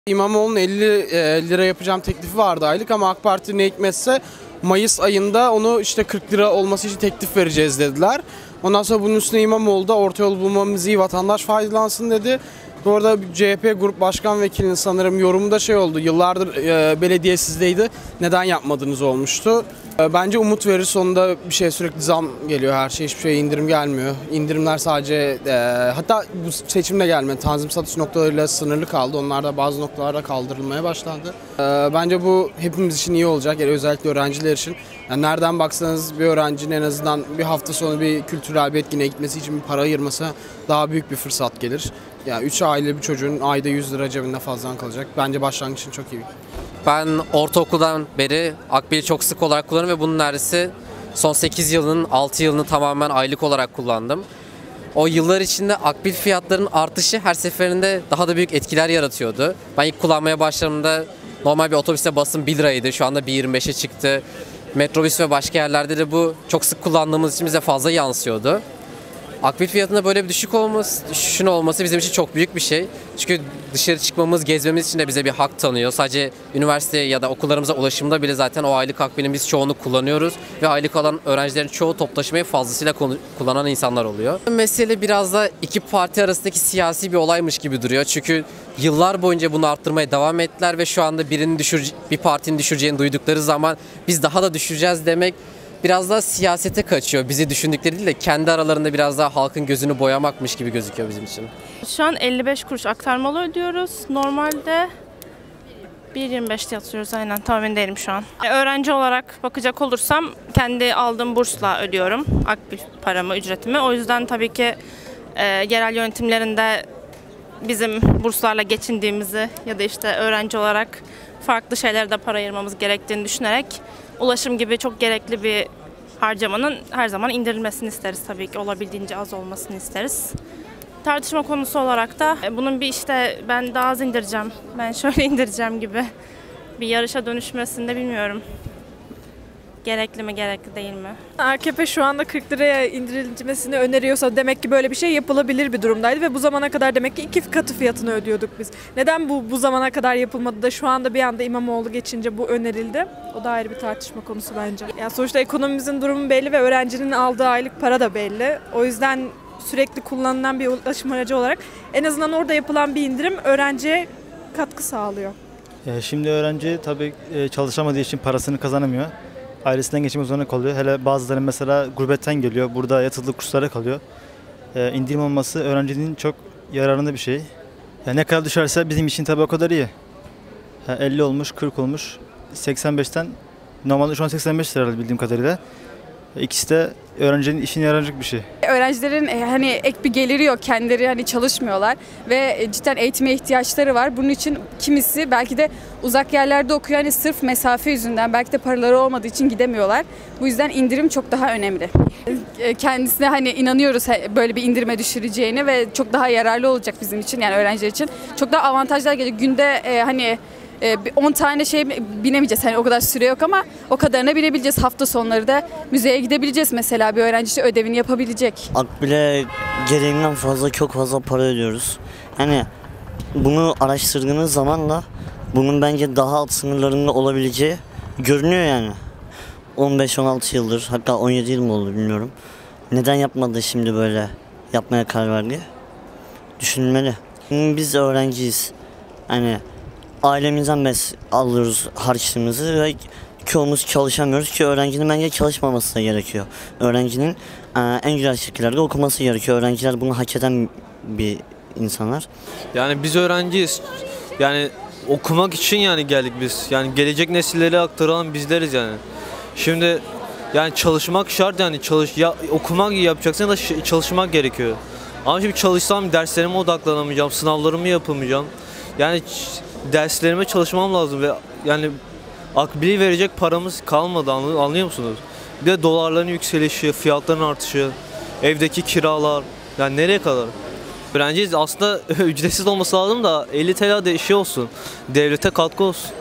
İmamoğlu'nun 50 lira yapacağım teklifi vardı aylık ama AK Parti ne hikmetse Mayıs ayında onu işte 40 lira olması için teklif vereceğiz dediler. Ondan sonra bunun üstüne İmamoğlu da orta yol bulmamız iyi, vatandaş faydalansın dedi. Bu arada CHP Grup Başkan Vekilinin sanırım yorumunda şey oldu, yıllardır belediye sizdeydi, neden yapmadınız olmuştu. Bence umut verir, sonunda bir şey, sürekli zam geliyor her şey, hiçbir şeye indirim gelmiyor. İndirimler sadece hatta bu seçimde gelmedi, tanzim satış noktalarıyla sınırlı kaldı, onlar da bazı noktalarda kaldırılmaya başlandı. Bence bu hepimiz için iyi olacak, yani özellikle öğrenciler için. Yani nereden baksanız bir öğrencinin en azından bir hafta sonu bir kültürel bir etkinliğe gitmesi için bir para ayırması daha büyük bir fırsat gelir. Yani 3 aile bir çocuğun ayda 100 lira cebinde fazladan kalacak. Bence başlangıç için çok iyi. Ben ortaokuldan beri Akbil'i çok sık olarak kullanıyorum ve bunun neredeyse son 8 yılının 6 yılını tamamen aylık olarak kullandım. O yıllar içinde Akbil fiyatlarının artışı her seferinde daha da büyük etkiler yaratıyordu. Ben ilk kullanmaya başladığımda normal bir otobüste basım 1 liraydı. Şu anda 1.25'e çıktı. Metrobüs ve başka yerlerde de bu çok sık kullandığımız için bize fazla yansıyordu. Akbil fiyatında böyle bir düşüşün olması bizim için çok büyük bir şey. Çünkü dışarı çıkmamız, gezmemiz için de bize bir hak tanıyor. Sadece üniversiteye ya da okullarımıza ulaşımda bile zaten o aylık akbilin biz çoğunu kullanıyoruz. Ve aylık alan öğrencilerin çoğu toplu taşımayı fazlasıyla kullanan insanlar oluyor. Mesele biraz da iki parti arasındaki siyasi bir olaymış gibi duruyor. Çünkü yıllar boyunca bunu arttırmaya devam ettiler ve şu anda bir partinin düşüreceğini duydukları zaman biz daha da düşüreceğiz demek biraz daha siyasete kaçıyor. Bizi düşündükleri değil de kendi aralarında biraz daha halkın gözünü boyamakmış gibi gözüküyor bizim için. Şu an 55 kuruş aktarmalı ödüyoruz. Normalde 1.25'te yatıyoruz, aynen, tam emin değilim şu an. Öğrenci olarak bakacak olursam kendi aldığım bursla ödüyorum Akbil paramı, ücretimi. O yüzden tabii ki yerel yönetimlerinde bizim burslarla geçindiğimizi ya da işte öğrenci olarak farklı şeylere de para ayırmamız gerektiğini düşünerek ulaşım gibi çok gerekli bir harcamanın her zaman indirilmesini isteriz tabii ki. Olabildiğince az olmasını isteriz. Tartışma konusu olarak da bunun bir işte ben daha az indireceğim, ben şöyle indireceğim gibi bir yarışa dönüşmesini de bilmiyorum. Gerekli mi, gerekli değil mi? AKP şu anda 40 liraya indirilmesini öneriyorsa demek ki böyle bir şey yapılabilir bir durumdaydı ve bu zamana kadar demek ki 2 katı fiyatını ödüyorduk biz. Neden bu zamana kadar yapılmadı da şu anda bir anda İmamoğlu geçince bu önerildi? O da ayrı bir tartışma konusu bence. Yani sonuçta ekonomimizin durumu belli ve öğrencinin aldığı aylık para da belli. O yüzden sürekli kullanılan bir ulaşım aracı olarak en azından orada yapılan bir indirim öğrenciye katkı sağlıyor. Şimdi öğrenci tabii çalışamadığı için parasını kazanamıyor. Ailesinden geçinmek zorunda kalıyor. Hele bazıları mesela gurbetten geliyor. Burada yatılı kurslara kalıyor. İndirim olması öğrencinin çok yararında bir şey. Ne kadar düşerse bizim için tabii o kadar iyi. 50 olmuş, 40 olmuş. 85'ten normalde şu an 85 lira bildiğim kadarıyla. İkisi de öğrencinin işine yarayacak bir şey. Öğrencilerin hani ek bir geliri yok, kendileri hani çalışmıyorlar ve cidden eğitime ihtiyaçları var. Bunun için kimisi belki de uzak yerlerde okuyor, hani sırf mesafe yüzünden belki de paraları olmadığı için gidemiyorlar. Bu yüzden indirim çok daha önemli. Kendisine hani inanıyoruz böyle bir indirime düşüreceğini ve çok daha yararlı olacak bizim için, yani öğrenciler için. Çok daha avantajlar gelecek. Günde hani 10 tane şey binemeyeceğiz. Hani o kadar süre yok ama o kadarına binebileceğiz. Hafta sonları da müzeye gidebileceğiz mesela. Bir öğrenci ödevini yapabilecek. Akbil'e gereğinden fazla, çok fazla para ödüyoruz. Yani bunu araştırdığınız zaman da bunun bence daha alt sınırlarında olabileceği görünüyor yani. 15-16 yıldır, hatta 17 yıl mı oldu bilmiyorum. Neden yapmadı şimdi böyle yapmaya karar verdi? Düşünülmeli. Biz öğrenciyiz. Hani ailemizden alıyoruz harçlığımızı ve çoğumuz çalışamıyoruz ki öğrencinin bence çalışmaması da gerekiyor. Öğrencinin en güzel şekillerde okuması gerekiyor. Öğrenciler bunu hak eden bir insanlar. Yani biz öğrenciyiz. Yani okumak için yani geldik biz. Yani gelecek nesillere aktaralım bizleriz yani. Şimdi yani çalışmak şart, yani okumak yapacaksın da çalışmak gerekiyor. Ama şimdi çalışsam derslerime odaklanamayacağım, sınavlarımı yapamayacağım. Yani derslerime çalışmam lazım ve yani Akbil'i verecek paramız kalmadı, anlıyor musunuz? Bir de dolarların yükselişi, fiyatların artışı, evdeki kiralar, yani nereye kadar? Öğrenciyiz, aslında ücretsiz olması lazım da 50 TL de şey olsun, devlete katkı olsun.